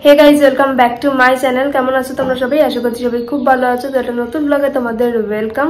Hey guys welcome back to my channel. केमन आছো তোমরা সবাই? আশা করছি সবাই খুব ভালো আছো। তো একটা নতুন ব্লগে তোমাদের ওয়েলকাম।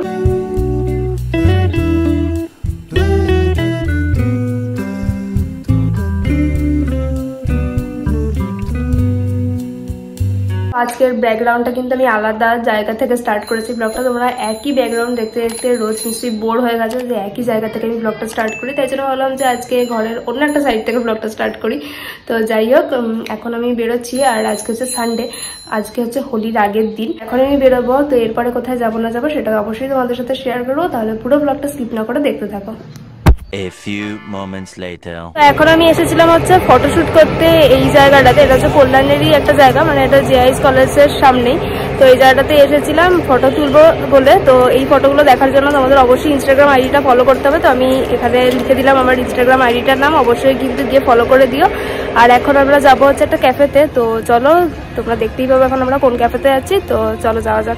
আজকের ব্যাকগ্রাউন্ডটা কিন্তু আমি আলাদা জায়গা থেকে স্টার্ট করেছি ব্লগটা। তোমরা একই ব্যাকগ্রাউন্ড দেখতে দেখতে রোজ নিশ্চয়ই বোর হয়ে গেছে যে একই জায়গা থেকে আমি ব্লগটা স্টার্ট করি, তাই জন্য ভাবলাম যে আজকে ঘরের অন্য একটা সাইড থেকে ব্লগটা স্টার্ট করি। তো যাই হোক, এখন আমি বেরোচ্ছি আর আজকে হচ্ছে সানডে, আজকে হচ্ছে হোলির আগের দিন। এখন আমি বেরোবো, তো এরপরে কোথায় যাবো না যাবো সেটা অবশ্যই তোমাদের সাথে শেয়ার করবো, তাহলে পুরো ব্লগটা স্কিপ না করে দেখতে থাকো। A few moments later. এখন আমি এসেছিলাম হচ্ছে ফটোশুট করতে এই জায়গাটাতে। এটা হচ্ছে কল্যাণেরই একটা জায়গা, মানে এটা জেআইএস কলেজের সামনেই। তো এই জায়গাটাতে এসেছিলাম ফটো তুলবো বলে। তো এই ফটোগুলো দেখার জন্য তোমাদের অবশ্যই ইনস্টাগ্রাম আইডিটা ফলো করতে হবে। তো আমি এখানে লিখে দিলাম আমার ইনস্টাগ্রাম আইডিটার নাম, অবশ্যই কিন্তু গিয়ে ফলো করে দিও। আর এখন আমরা যাবো হচ্ছে একটা ক্যাফেতে, তো চলো তোমরা দেখতেই পাবো এখন আমরা কোন ক্যাফেতে যাচ্ছি। তো চলো যাওয়া যাক।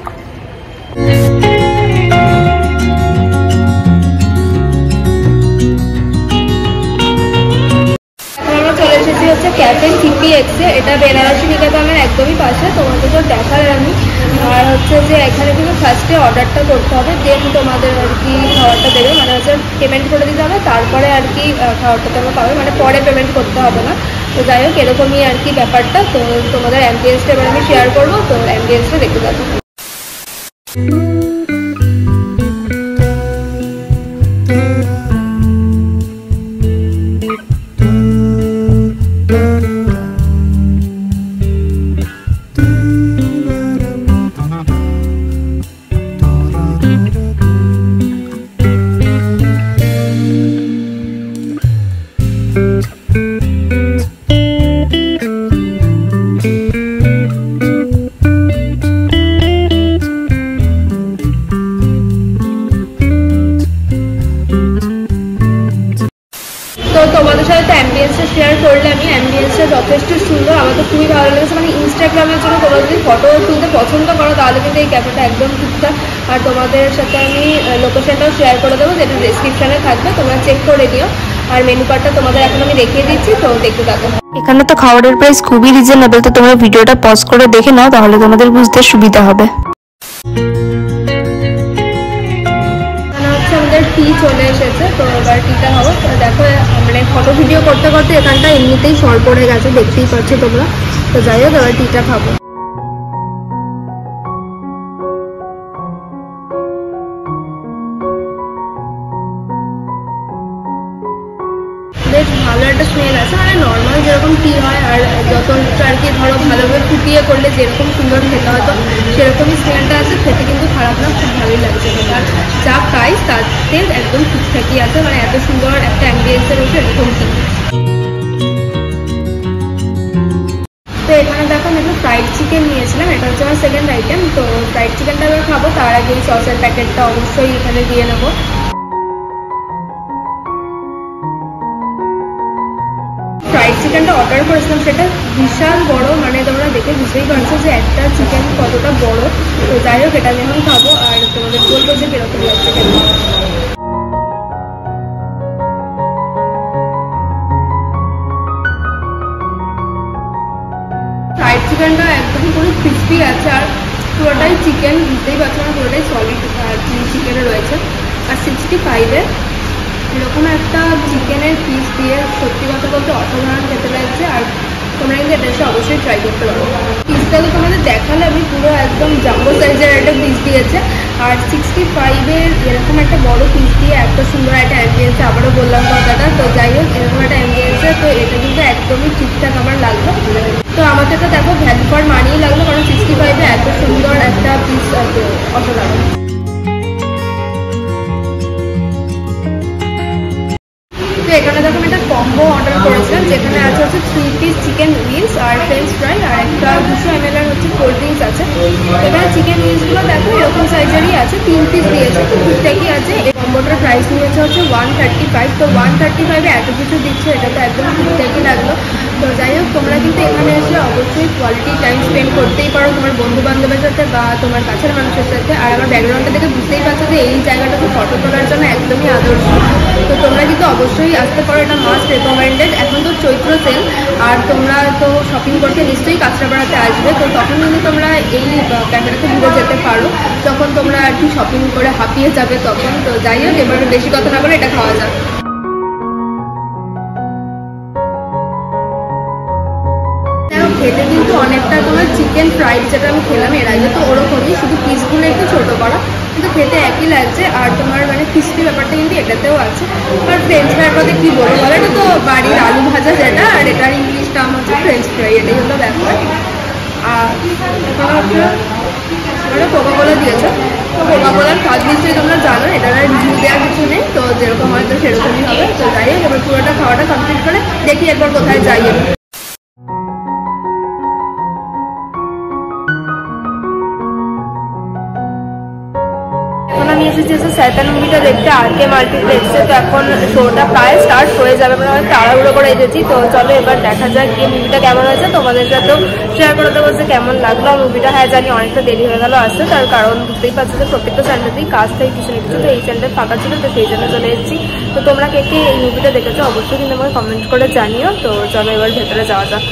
চলে এসেছি হচ্ছে ক্যাফে সিপিএক্সে, এটা বেনারসি নিকেতনের একদমই পাশে। তোমাদের তো দেখার আমি, আর হচ্ছে যে এখানে কিন্তু ফার্স্টে অর্ডারটা করতে হবে, দেন তোমাদের আর কি খাবারটা দেবে, মানে হচ্ছে পেমেন্ট করে দিতে হবে, তারপরে আর কি খাবারটা তোমরা পাবে, মানে পরে পেমেন্ট করতে হবে না। তো যাই হোক, এরকমই আর কি ব্যাপারটা। তো তোমাদের অ্যাম্বিয়েন্সটা এবার আমি শেয়ার করবো, তো অ্যাম্বিয়েন্সটা দেখতে পাবো। তোমাদের সাথে তো অ্যাম্বিয়েন্সটা শেয়ার করলে, আমি অ্যাম্বিয়েন্সটা যথেষ্ট সুন্দর, আমার তো খুবই ভালো লেগেছে। মানে ইনস্টাগ্রামের জন্য তোমরা যদি ফটো তুলতে পছন্দ করো তাহলে কিন্তু এই ক্যাফেটা একদম ঠিকঠাক। আর তোমাদের সাথে আমি লোকেশনটাও শেয়ার করে দেবো, যেটা ডেসক্রিপশনে থাকবে, তোমরা চেক করে নিও। আর মেনু কার্ডটা তোমাদের এখন আমি দেখিয়ে দিচ্ছি, তো দেখতে থাকো। এখানে তো খাবারের প্রাইস খুবই রিজনেবল, তো তোমরা ভিডিওটা পজ করে দেখে নাও, তাহলে তোমাদের বুঝতে সুবিধা হবে। টি চলে এসেছে, তো এবার টিটা হবে। তো দেখো, মানে ফটো ভিডিও করতে করতে এখানটা এমনিতেই সর পড়ে গেছে, দেখতেই পাচ্ছ তোমরা। তো যাই হোক, এবার টিটা খাবো। বেশ ভালো একটা স্মেল আছে, মানে নর্মাল যেরকম টি হয়, আর যত আর কি ধরো ভালোভাবে ফুটিয়ে করলে যেরকম সুন্দর খেতে হয়, তো সেরকমই স্মেলটা আছে। খেতে কিন্তু খারাপ না, খুব ভালোই লাগছে। আর যা প্রাইস তাতে একদম ঠিকঠাকই আছে, মানে এত সুন্দর একটা অ্যাম্বিয়েন্সের রয়েছে এরকম টি। তো এখানে দেখো আমি একটু ফ্রাইড চিকেন নিয়েছিলাম, এটা হচ্ছে আমার সেকেন্ড আইটেম। তো ফ্রাইড চিকেনটা এবার খাবো, তার আগে এই সসের প্যাকেটটা অবশ্যই এখানে দিয়ে নেবো। ফ্রাইড চিকেনটা অর্ডার করেছিলাম, সেটা বিশাল বড়, মানে তোমরা দেখে বুঝতেই পারছো যে একটা চিকেন কতটা বড়। তো যাই হোক, এটা আমি এখন খাবো আর তোমাদের বলবো যে কিরকম লাগছে খেতে। ফ্রাইড চিকেনটা একদমই পুরো ক্রিস্পি আছে, আর পুরোটাই চিকেন, বুঝতেই পারছো না, পুরোটাই সলিড চিকেনে রয়েছে। আর 65-এ এরকম একটা চিকেনের পিস দিয়ে সত্যি কথা বলতে অসাধারণ খেতে লাগছে। আর তোমরা কিন্তু এটা এসে অবশ্যই ট্রাই করতে পারো। পিসটা তো তোমাদের দেখালে আমি, পুরো একদম জাম্বো সাইজের একটা পিস দিয়েছে। আর 65-এর এরকম একটা বড় পিস দিয়ে এত সুন্দর একটা অ্যাম্বিয়েন্সে, আবারও বললাম কথাটা। তো যাই হোক, এরকম একটা অ্যাম্বিয়েন্সে, তো এটা কিন্তু একদমই ঠিকঠাক আমার লাগলো। তো আমাদের তো দেখো ভ্যালু ফর মানিই লাগলো, কারণ 65-এ এত সুন্দর একটা পিস আছে, অসাধারণ। তো এখানে দেখো আমি একটা কম্বো অর্ডার করেছিলাম, যেখানে আছে হচ্ছে 3 পিস চিকেন উইংস আর ফ্রেঞ্চ ফ্রাই, আর একটা 200 ml হচ্ছে কোল্ড ড্রিঙ্কস আছে। এখানে চিকেন উইংসগুলো দেখো এরকম সাইজেরই আছে, 3 পিস দিয়েছে, তো ঠিকঠাকই আছে। এই কম্বোটার প্রাইস নিয়েছে হচ্ছে 135। তো 135-এ এত কিছু দিচ্ছে, এটা তো একদম ঠিকঠাকই লাগলো। তো যাই হোক, তোমরা কিন্তু এখানে এসে অবশ্যই কোয়ালিটি টাইম স্পেন্ড করতেই পারো তোমার বন্ধু বান্ধবের সাথে বা তোমার কাছের মানুষের সাথে। আর আমার ব্যাকগ্রাউন্ডটা দেখে বুঝতেই পারছো যে এই জায়গাটাতে ফটো তোলার জন্য একদমই আদর্শ। তো তোমরা কিন্তু অবশ্যই আসতে পারো, এটা মাস্ট মোস্ট রেকমেন্ডেড। এখন তো চৈত্র সেল, আর তোমরা তো শপিং করতে নিশ্চয়ই কাঁচরাপাড়াতে আসবে, তো তখন কিন্তু তোমরা এই ক্যাফেটাতে ঘুরে যেতে পারো, যখন তোমরা আর কি শপিং করে হাঁপিয়ে যাবে তখন। তো যাই হোক, এবার বেশি কথা না বলে এটা খাওয়া যাক। খেতে কিন্তু অনেকটা তোমার চিকেন ফ্রাইড যেটা আমি খেলাম এর আগে, তো ওরকমই, শুধু পিসগুলো একটু ছোটো করা, কিন্তু খেতে একই লাগছে। আর তোমার মানে ক্রিস্পি ব্যাপারটা কিন্তু এটাতেও আছে। আর ফ্রেঞ্চ ফ্রাইটাতে কী বলবো বলো, এটা তো বাড়ির আলু ভাজা যেটা, আর এটার ইংলিশ নাম হচ্ছে ফ্রেঞ্চ ফ্রাই, এটাই হলো ব্যাপার। আর এখানে হচ্ছে ওরা কোকাকোলা দিয়েছে, তো কোকাকোলার স্বাদ নিশ্চয়ই তোমরা জানো, এটার রিভিউ দেওয়ার কিছু নেই, তো যেরকম হয় তো সেরকমই হবে। তো যাই হোক, এবার পুরোটা খাওয়াটা কমপ্লিট করে দেখি একবার কোথায় যাই আমি। আমি এসেছি শয়তান মুভিটা দেখতে RK মাল্টিপ্লেক্সে। তো এখন শোটা প্রায় স্টার্ট হয়ে যাবে, আমরা তাড়াহুড়ো করে এসেছি। তো চলো এবার দেখা যাক কি মুভিটা কেমন হয়েছে, তোমাদের সাথেও শেয়ার করে দেবো যে কেমন লাগলো মুভিটা। হ্যাঁ জানি অনেকটা দেরি হয়ে গেল আসতে, তার কারণ বুঝতেই পারছো যে প্রত্যেকটা চ্যানেলেতেই কাজ থেকে কিছু না কিছু, তো এই চ্যানেলটা ফাঁকা ছিল, তো সেই জন্য চলে এসেছি। তো তোমরা কে কে এই মুভিটা দেখেছো অবশ্যই কিন্তু আমাকে কমেন্ট করে জানিও। তো চলো এবার ভেতরে যাওয়া যাক।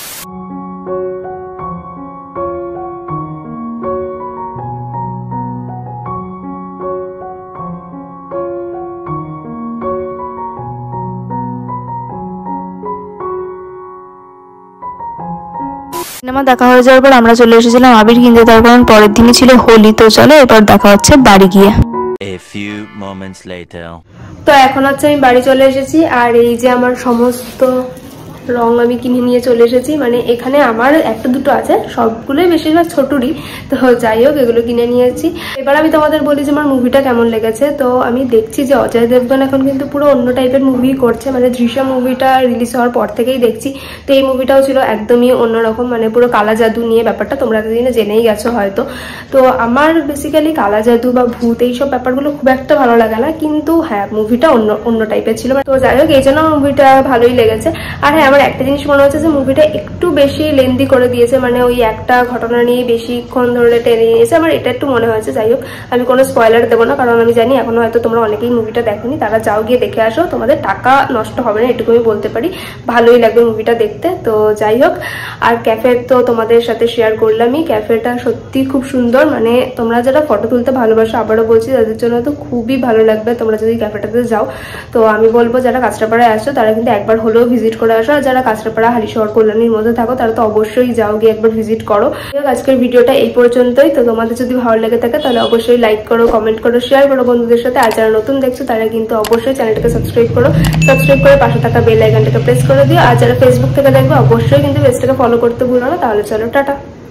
সিনেমা দেখা হয়ে যাওয়ার পর আমরা চলে এসেছিলাম আবির কিনতে, তার কারণ পরের দিনই ছিল হোলি। তো চলো এবার দেখা হচ্ছে বাড়ি গিয়ে। A few moments later. তো এখন হচ্ছে আমি বাড়ি চলে এসেছি, আর এই যে আমার সমস্ত রং আমি কিনে নিয়ে চলে এসেছি। মানে এখানে আমার একটা দুটো আছে, সবগুলোই বেশিরভাগ ছোটুরই। তো যাই হোক, এগুলো কিনে নিয়েছি। এবার আমি তোমাদের বলি যে আমার মুভিটা কেমন লেগেছে। তো আমি দেখছি যে অজয় দেবগন এখন কিন্তু পুরো অন্য টাইপের মুভি করছে, মানে দৃশ্যম মুভিটা রিলিজ হওয়ার পর থেকেই দেখছি। তো এই মুভিটাও ছিল একদমই অন্যরকম, মানে পুরো কালা জাদু নিয়ে ব্যাপারটা, তোমরা এতদিনে জেনেই গেছো হয়তো। তো আমার বেসিক্যালি কালা জাদু বা ভূত এইসব ব্যাপারগুলো খুব একটা ভালো লাগে না, কিন্তু হ্যাঁ মুভিটা অন্য টাইপের ছিল। তো যাই হোক, এই জন্য মুভিটা ভালোই লেগেছে। আর হ্যাঁ, আমার একটা জিনিস মনে হচ্ছে যে মুভিটা একটু বেশি লেন্দি করে দিয়েছে, মানে ওই একটা ঘটনা নিয়ে বেশিক্ষণ ধরে টেনে নিয়েছে, আমার এটা একটু মনে হয়েছে। যাই হোক, আমি কোনো স্পয়লার দেবো না, কারণ আমি জানি এখনো হয়তো তোমরা অনেকেই মুভিটা দেখোনি, তারা যাও গিয়ে দেখে আসো, তোমাদের টাকা নষ্ট হবে না, এটুকু আমি বলতে পারি, ভালোই লাগবে মুভিটা দেখতে। তো যাই হোক, আর ক্যাফে তো তোমাদের সাথে শেয়ার করলামই, ক্যাফেটা সত্যি খুব সুন্দর, মানে তোমরা যারা ফটো তুলতে ভালোবাসো, আবারও বলছি তাদের জন্য তো খুবই ভালো লাগবে তোমরা যদি ক্যাফেটাতে যাও। তো আমি বলবো যারা কাঁচরাপাড়ায় আসো তারা কিন্তু একবার হলেও ভিজিট করে আসো, আর যারা কাঁচরাপাড়া হালিশহর কল্যাণীর মধ্যে থাকো তারা তো অবশ্যই যাও গিয়ে একবার ভিজিট করো। আজকের ভিডিওটা এই পর্যন্তই। তো তোমাদের যদি ভালো লেগে থাকে তাহলে অবশ্যই লাইক করো, কমেন্ট করো, শেয়ার করো বন্ধুদের সাথে। আর যারা নতুন দেখছো তারা কিন্তু অবশ্যই চ্যানেলটাকে সাবস্ক্রাইব করো, সাবস্ক্রাইব করে পাশে থাকা বেল আইকনটাকে প্রেস করে দিও। আর যারা ফেসবুক থেকে দেখবে অবশ্যই কিন্তু পেজটাকে ফলো করতে ভুলো না। তাহলে চলো টাটা।